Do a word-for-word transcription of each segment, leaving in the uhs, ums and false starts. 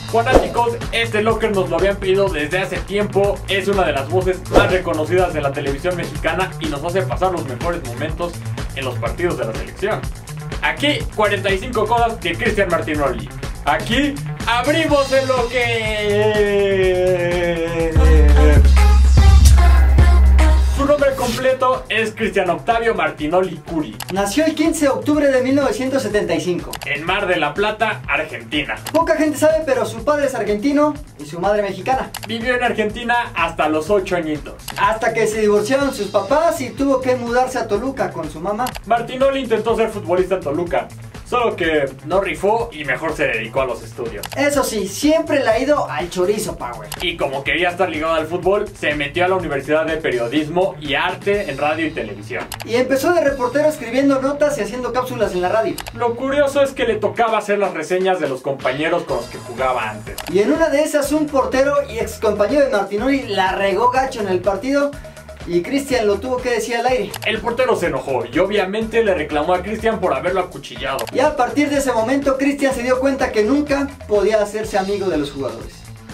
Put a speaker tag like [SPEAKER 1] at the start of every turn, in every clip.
[SPEAKER 1] Fanáticos, este locker nos lo habían pedido desde hace tiempo. Es una de las voces más reconocidas de la televisión mexicana y nos hace pasar los mejores momentos en los partidos de la selección. Aquí, cuarenta y cinco cosas de Cristian Martinoli. Aquí, abrimos el locker. Su nombre completo es Cristian Octavio Martinoli Curi.
[SPEAKER 2] Nació el quince de octubre de mil novecientos setenta y cinco.
[SPEAKER 1] En Mar de la Plata, Argentina.
[SPEAKER 2] Poca gente sabe, pero su padre es argentino y su madre mexicana.
[SPEAKER 1] Vivió en Argentina hasta los ocho añitos.
[SPEAKER 2] Hasta que se divorciaron sus papás y tuvo que mudarse a Toluca con su mamá.
[SPEAKER 1] Martinoli intentó ser futbolista en Toluca, solo que no rifó y mejor se dedicó a los estudios.
[SPEAKER 2] Eso sí, siempre le ha ido al chorizo power.
[SPEAKER 1] Y como quería estar ligado al fútbol, se metió a la Universidad de Periodismo y Arte en radio y televisión.
[SPEAKER 2] Y empezó de reportero escribiendo notas y haciendo cápsulas en la radio.
[SPEAKER 1] Lo curioso es que le tocaba hacer las reseñas de los compañeros con los que jugaba antes.
[SPEAKER 2] Y en una de esas un portero y ex compañero de Martinoli la regó gacho en el partido y Cristian lo tuvo que decir al aire.
[SPEAKER 1] El portero se enojó y obviamente le reclamó a Cristian por haberlo acuchillado.
[SPEAKER 2] Y a partir de ese momento Cristian se dio cuenta que nunca podía hacerse amigo de los jugadores,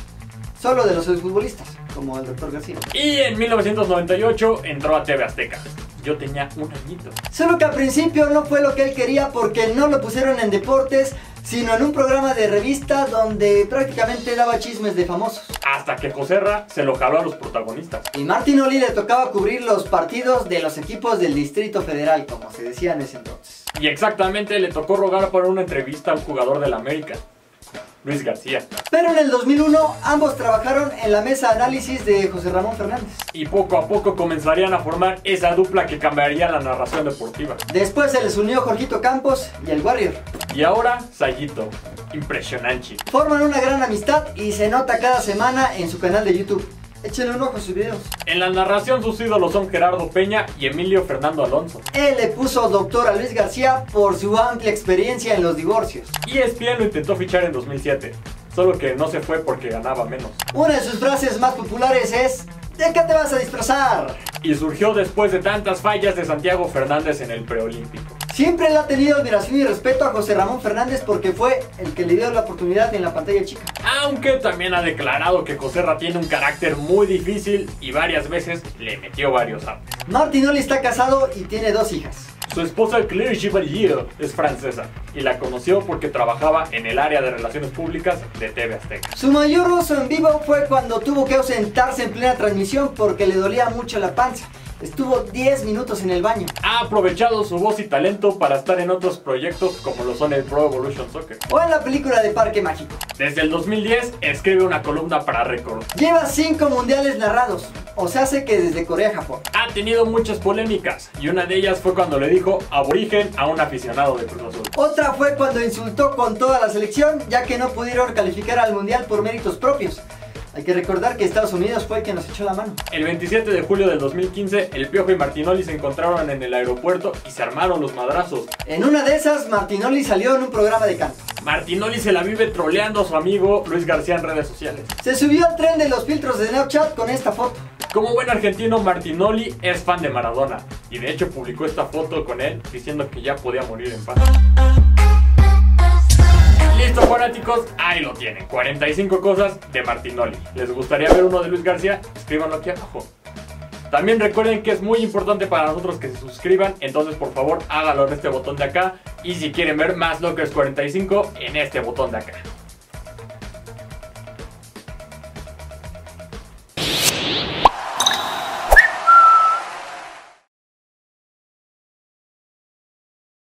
[SPEAKER 2] solo de los futbolistas, como el doctor García.
[SPEAKER 1] Y en mil novecientos noventa y ocho entró a T V Azteca. Yo tenía un añito.
[SPEAKER 2] Solo que al principio no fue lo que él quería porque no lo pusieron en deportes, sino en un programa de revista donde prácticamente daba chismes de famosos.
[SPEAKER 1] Hasta que Joserra se lo jaló a los protagonistas.
[SPEAKER 2] Y Martinoli le tocaba cubrir los partidos de los equipos del Distrito Federal, como se decía en ese entonces.
[SPEAKER 1] Y exactamente le tocó rogar por una entrevista a un jugador del América, Luis García.
[SPEAKER 2] Pero en el dos mil uno ambos trabajaron en la mesa de análisis de José Ramón Fernández.
[SPEAKER 1] Y poco a poco comenzarían a formar esa dupla que cambiaría la narración deportiva.
[SPEAKER 2] Después se les unió Jorgito Campos y el Warrior.
[SPEAKER 1] Y ahora, Sayito. Impresionante.
[SPEAKER 2] Forman una gran amistad y se nota cada semana en su canal de YouTube. Échenle un ojo a sus videos.
[SPEAKER 1] En la narración sus ídolos son Gerardo Peña y Emilio Fernando Alonso.
[SPEAKER 2] Él le puso doctor a Luis García por su amplia experiencia en los divorcios.
[SPEAKER 1] E S P N lo intentó fichar en dos mil siete, solo que no se fue porque ganaba menos.
[SPEAKER 2] Una de sus frases más populares es: ¿de qué te vas a disfrazar?
[SPEAKER 1] Y surgió después de tantas fallas de Santiago Fernández en el preolímpico.
[SPEAKER 2] Siempre le ha tenido admiración y respeto a José Ramón Fernández porque fue el que le dio la oportunidad en la pantalla chica.
[SPEAKER 1] Aunque también ha declarado que Joserra tiene un carácter muy difícil y varias veces le metió varios apes.
[SPEAKER 2] Martinoli está casado y tiene dos hijas.
[SPEAKER 1] Su esposa Claire Chevalier es francesa y la conoció porque trabajaba en el área de relaciones públicas de T V Azteca.
[SPEAKER 2] Su mayor uso en vivo fue cuando tuvo que ausentarse en plena transmisión porque le dolía mucho la panza. Estuvo diez minutos en el baño.
[SPEAKER 1] Ha aprovechado su voz y talento para estar en otros proyectos como lo son el Pro Evolution Soccer
[SPEAKER 2] o en la película de Parque Mágico.
[SPEAKER 1] Desde el dos mil diez escribe una columna para Record.
[SPEAKER 2] Lleva cinco mundiales narrados, o se hace que desde Corea a Japón.
[SPEAKER 1] Ha tenido muchas polémicas y una de ellas fue cuando le dijo aborigen a un aficionado de Cruz Azul.
[SPEAKER 2] Otra fue cuando insultó con toda la selección ya que no pudieron calificar al mundial por méritos propios. Hay que recordar que Estados Unidos fue el que nos echó la mano.
[SPEAKER 1] El veintisiete de julio del dos mil quince, el Piojo y Martinoli se encontraron en el aeropuerto y se armaron los madrazos.
[SPEAKER 2] En una de esas, Martinoli salió en un programa de canto.
[SPEAKER 1] Martinoli se la vive troleando a su amigo Luis García en redes sociales.
[SPEAKER 2] Se subió al tren de los filtros de Snapchat con esta foto.
[SPEAKER 1] Como buen argentino, Martinoli es fan de Maradona y de hecho publicó esta foto con él diciendo que ya podía morir en paz. Listo, fanáticos, ahí lo tienen, cuarenta y cinco cosas de Martinoli. ¿Les gustaría ver uno de Luis García? Escríbanlo aquí abajo. También recuerden que es muy importante para nosotros que se suscriban, entonces por favor háganlo en este botón de acá. Y si quieren ver más Lockers cuarenta y cinco, en este botón de acá.